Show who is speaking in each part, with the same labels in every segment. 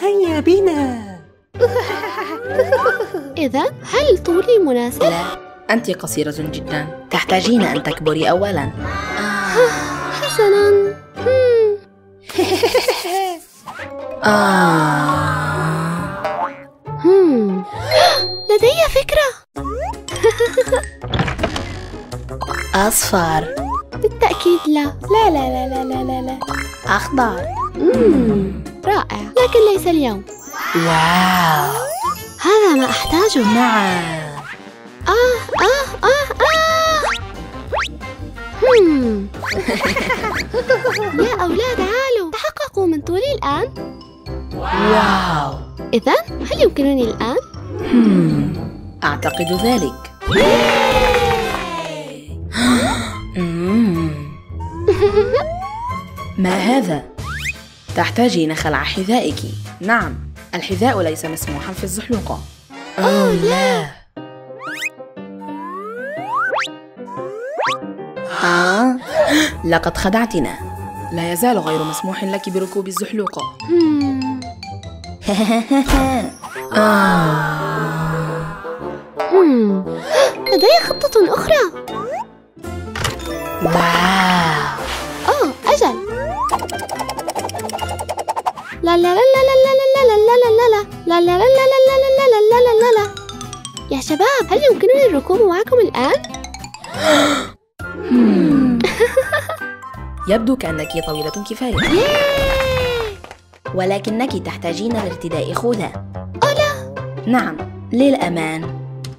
Speaker 1: هيا بنا.
Speaker 2: إذا هل طولي مناسب؟
Speaker 3: لا، أنت قصيرة جدا، تحتاجين أن تكبري أولاً.
Speaker 2: حسناً. لدي فكرة.
Speaker 3: أصفر.
Speaker 2: بالتأكيد لا. لا لا لا لا لا لا لا.
Speaker 3: أخضر.
Speaker 2: رائع، لكن ليس اليوم.
Speaker 3: واو،
Speaker 2: هذا ما أحتاجه.
Speaker 3: نعم.
Speaker 2: يا أولاد تعالوا، تحققوا من طولي الآن.
Speaker 3: واو.
Speaker 2: إذن هل يمكنني الآن؟
Speaker 3: أعتقد ذلك. ما هذا؟ تحتاجين خلع حذائك. نعم، الحذاء ليس مسموحا في الزحلوقة. أوه لا. لقد خدعتنا. لا يزال غير مسموح لك بركوب الزحلوقة.
Speaker 2: لدي خطة أخرى.
Speaker 3: واو.
Speaker 2: أجل. لا لا لا لا لا لا لا لا لا لا لا لا لا لا لا لا لا لا لا. يا شباب، هل يمكنني الركوب معكم الآن؟
Speaker 3: يبدو كأنك طويلة كفاية، ولكنك تحتاجين لارتداء خوذة.
Speaker 2: لا.
Speaker 3: نعم، للأمان.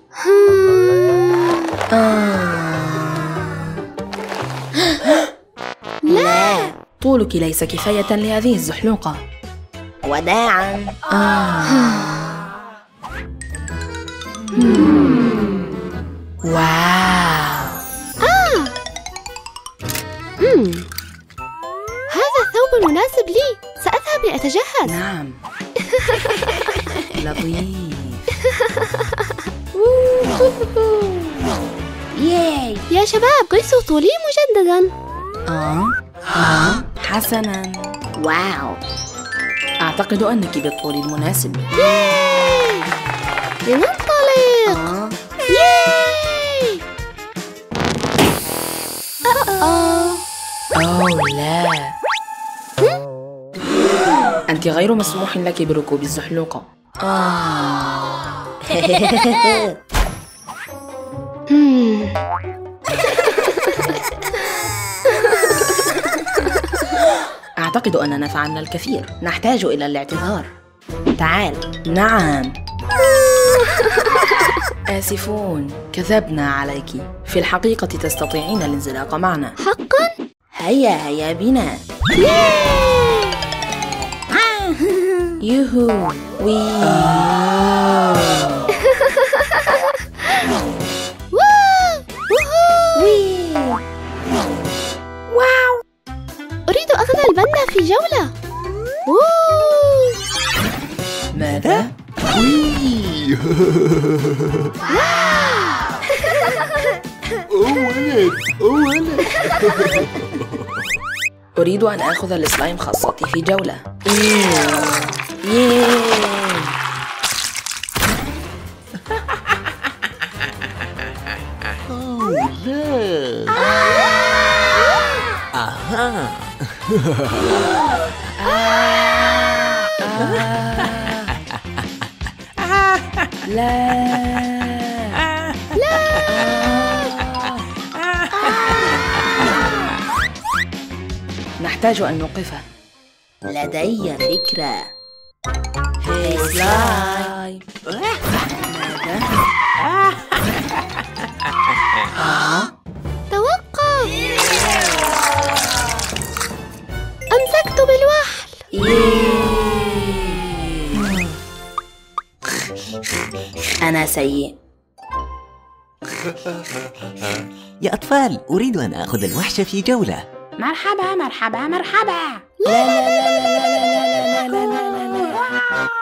Speaker 3: لا، طولك ليس كفاية لهذه الزحلوقة. وداعاً. واو.
Speaker 2: هذا الثوب مناسب لي، سأذهب لأتجهز.
Speaker 3: نعم. لطيف.
Speaker 2: ياي يا شباب، قيسوا طولي مجددا.
Speaker 3: حسنا. واو، أعتقد أنك بالطول المناسب.
Speaker 2: ياي، لننطلق. ياي.
Speaker 3: أوه لا. أنت غير مسموح لك بركوب الزحلوقة. أعتقد أننا فعلنا الكثير، نحتاج إلى الاعتذار. تعال. نعم. آسفون، كذبنا عليك. في الحقيقة تستطيعين الانزلاق معنا.
Speaker 2: حقا؟
Speaker 3: هيا بنا. يوهو.
Speaker 2: واو. أريد أخذ البنا في جولة.
Speaker 3: ماذا؟
Speaker 4: ولد.
Speaker 3: أريد أن آخذ السلايم خاصتي في جولة. نحتاج أن نوقفه. لدي فكرة. هاي سلايم.
Speaker 2: توقف. أمسكت بالوحل.
Speaker 3: أنا سيء.
Speaker 1: يا أطفال، أريد أن آخذ الوحش في جولة.
Speaker 3: مرحبا مرحبا مرحبا. لا لا لا لا لا لا لا لا لا لا لا.